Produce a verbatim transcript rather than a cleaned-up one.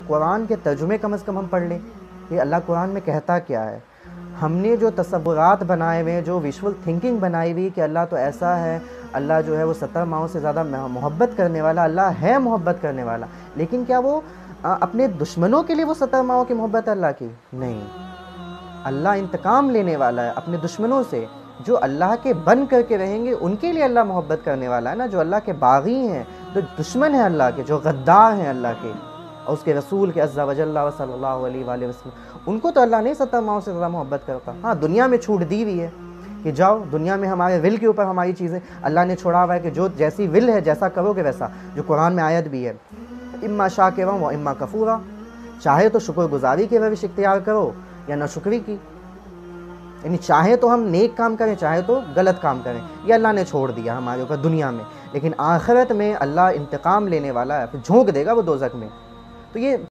قرآن کے ترجمے کم از کم ہم پڑھ لیں کہ اللہ قرآن میں کہتا کیا ہے۔ ہم نے جو تصورات بنائے ہوئے، جو ویژول تھنکنگ بنائی ہوئی کہ اللہ تو ایسا ہے، اللہ جو ہے وہ ستر ماہوں سے زیادہ محبت کرنے والا، اللہ ہے محبت کرنے والا، لیکن کیا وہ اپنے دشمنوں کے لیے وہ ستر ماہوں کی محبت ہے اللہ کی؟ نہیں، اللہ انتقام لینے والا ہے اپنے دشمنوں سے۔ جو اللہ کے بن کر کے رہیں گے ان کے لیے اللہ محبت کرنے والا ہے نا۔ جو اللہ کے باغی ہیں، جو دشمن ہیں اللہ کے، جو غدار ہیں اللہ کے اور اس کے رسول کے عز و جل و صلی اللہ علیہ وآلہ وسلم، ان کو تو اللہ نہیں ستر ماہوں سے زیادہ محبت کرتا۔ ہاں، دنیا میں چھوٹ دی ہوئی ہے کہ جاؤ دنیا میں ہمارے ول کے اوپر ہماری چیزیں اللہ نے چھوڑا ہوا ہے کہ جو جیسی ول ہے جیسا کرو گے ویسا، جو قرآن میں آیت بھی ہے، اما شاکرا و اما کفورا، چاہے تو شکر گزاری کی روش اختیار کرو یا ناشکری کی، یعنی چاہے تو ہم نیک کام کریں چاہے تو غلط کام کریں، یہ اللہ نے چھوڑ دیا ہمارے اوپر دنیا میں، لیکن آخرت میں اللہ انتقام لینے والا ہے، پھر جھونک دے گا وہ دوزخ میں۔ تو یہ